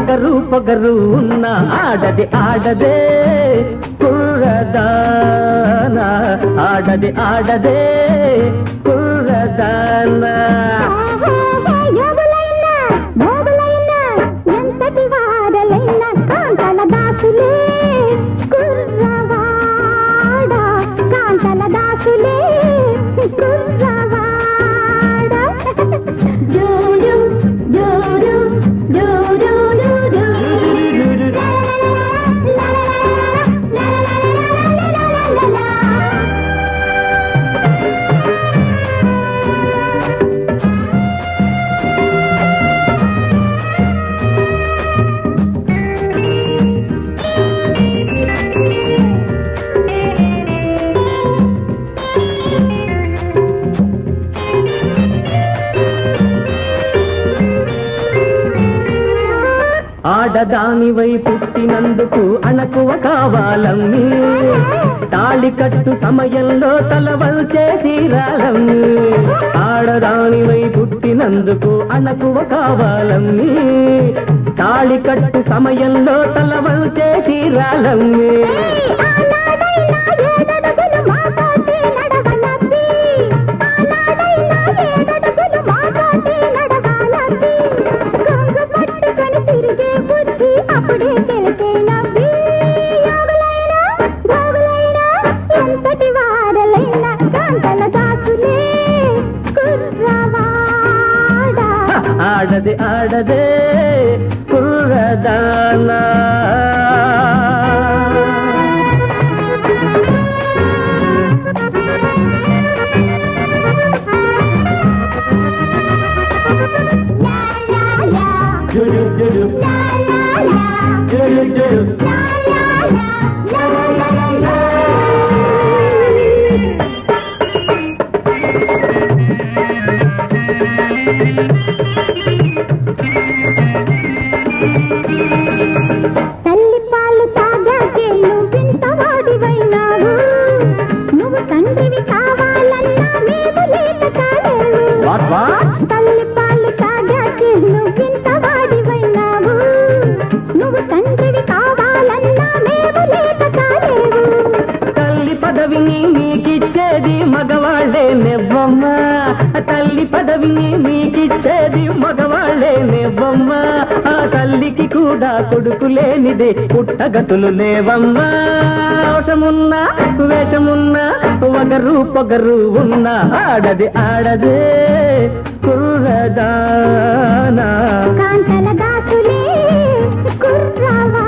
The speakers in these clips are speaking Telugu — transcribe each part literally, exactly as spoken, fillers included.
వగరు పొగరు ఉన్న ఆడది ఆడదే కుర్రదానా ఆడది ఆడదే కుర్రదానా ఎంతటి వారలైన కాంతల దాసులే కుర్రవాడా కాంతల దాసులే కుర్రవాడా జోరు జోరు జోరు ఆడదానివై పుట్టినందుకు అణకువ కావాలమ్మి తాళి కట్టు సమయంలో తల వంచే తీరాలమ్మి ఆడదానివై పుట్టినందుకు అణకువ కావాలమ్మి తాళి కట్టు సమయంలో తల వంచే తీరాలమ్మి ఆడది ఆడదే కుర్రదానా జుడు జుడు జుడు జుడు తల్లి పాలు తాగాకే నువ్వింత వాడివైనావు నువ్వు తండ్రివి కావాలన్నా మేము లేక కాలేవు తల్లి పాలు తాగాకే నువ్వింత వాడివైనావు నువ్వు తండ్రివి కావాలన్నా మేము లేక కాలేవు తల్లి పదవిని మీకిచ్చేది మగవాళ్ళే నెవ్వమ్మ తల్లి పదవిని మీకిచ్చేది మగవాళ్ళే నెవ్వమ్మ ఆ తల్లికి కూడా కొడుకు లేనిదే పుట్టగతులు లేవమ్మా అవసరమున్నా వేషమున్నా వగరు పొగరు ఉన్న ఆడది ఆడదే కుర్రదానా కాంతల దాసులే కుర్రవా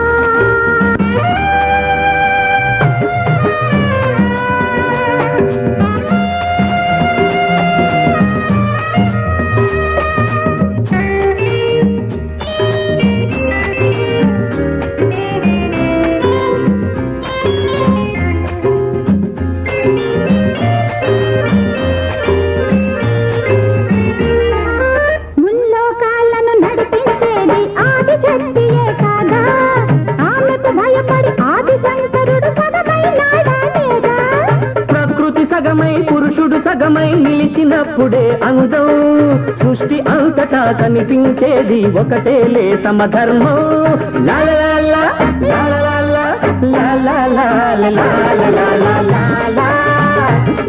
ముల్లోకాలను నడిపించేది ఆదిశక్తియే కాదా ఆమెకు భయపడి ఆదిశంకరుడు సగమైనాడా లేదా ప్రకృతి సగమై పురుషుడు సగమై నిలిచినప్పుడే అందం సృష్టి అంతటా కనిపించేది ఒకటేలే సమధర్మం లాలలాలా లాలలాలా లాలలాలా లాలలాలా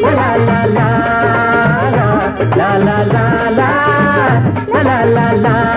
లాలలాలా లాలలాలా లాలలాలా